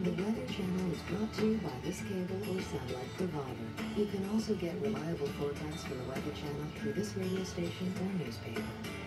The Weather Channel is brought to you by this cable or satellite provider. You can also get reliable forecasts from the Weather Channel through this radio station or newspaper.